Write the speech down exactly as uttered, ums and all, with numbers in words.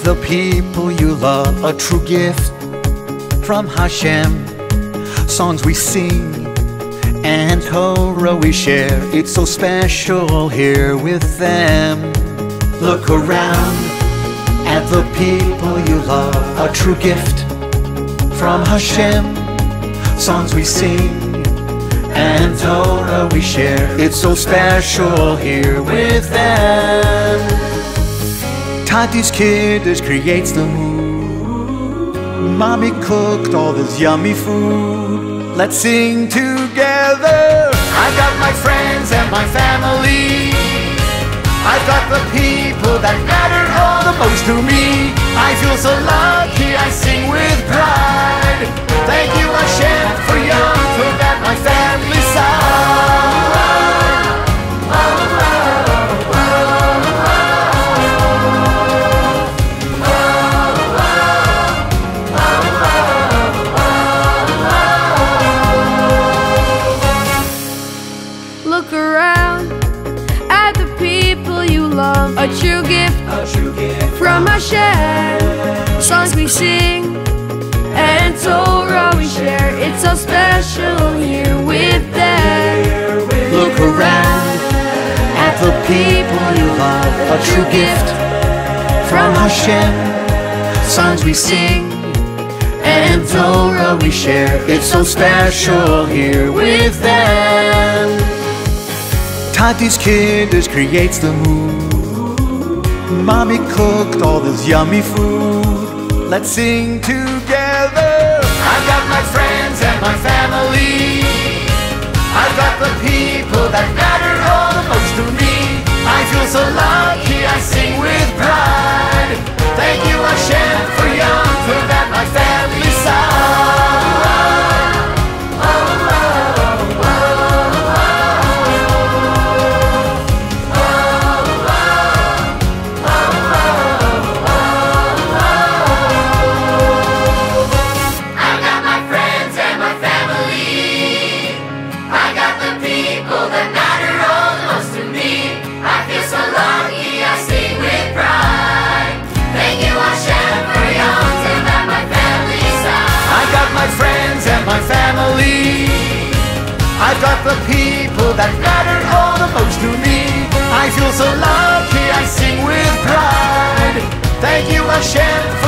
the people you love, a true gift from Hashem. Songs we sing and Torah we share, it's so special here with them. Look around at the people you love, a true gift from Hashem. Songs we sing and Torah we share, it's so special here with them. Tati's Kiddush creates the mood. Mommy cooked all this yummy food. Let's sing together. I got my friends and my family. I've got the people that matter all the most to me. I feel so lucky, I sing with pride. Thank you Hashem for Yom Tov at my family side. Look around at the people you love, a true gift, A true gift from Hashem. Songs we sing and Torah we share, it's so special here with them. Look around at the people you love, a true gift from Hashem. Songs we sing and Torah we share, it's so special here with them. Tati's Kiddush creates the mood. Mommy cooked all this yummy food. Let's sing together. I've got my friends and my family. I've got the people that matter all the most to me. I feel so lucky, I sing with pride. Thank you Hashem for Yom Tov at my family side. My family, I've got the people that matter all the most to me. I feel so lucky, I sing with pride. Thank you Hashem for